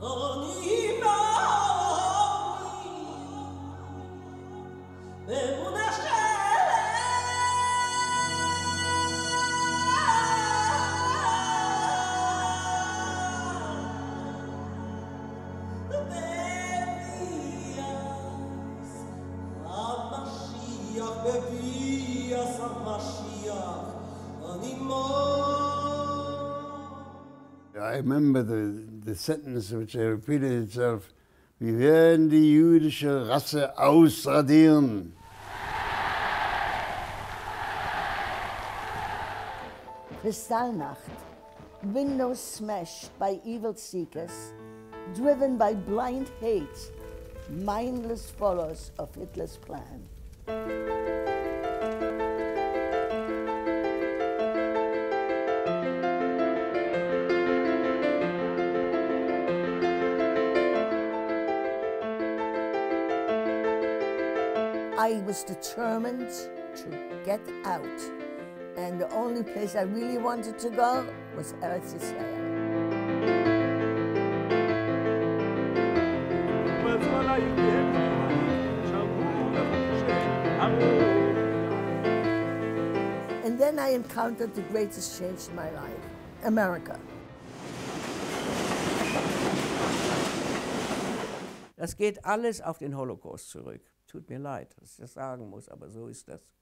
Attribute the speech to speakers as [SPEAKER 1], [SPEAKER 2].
[SPEAKER 1] I remember the sentence which repeated itself, wir werden die jüdische Rasse ausradieren.
[SPEAKER 2] Kristallnacht, windows smashed by evil seekers, driven by blind hate, mindless followers of Hitler's plan. I was determined to get out, and the only place I really wanted to go was Eretz Yisrael. And then I encountered the greatest change in my life, America.
[SPEAKER 3] Das geht alles auf den Holocaust zurück. Tut mir leid, dass ich das sagen muss, aber so ist das.